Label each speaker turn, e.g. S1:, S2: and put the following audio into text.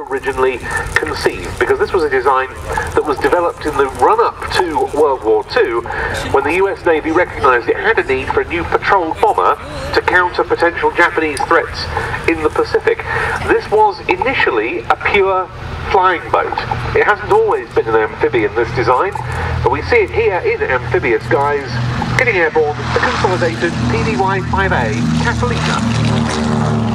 S1: originally conceived, because this was a design that was developed in the run-up to World War II, when the US Navy recognised it had a need for a new patrol bomber to counter potential Japanese threats in the Pacific. This was initially a pure flying boat. It hasn't always been an amphibian, this design, but we see it here in amphibious guise, getting airborne, the consolidated PDY-5A Catolina.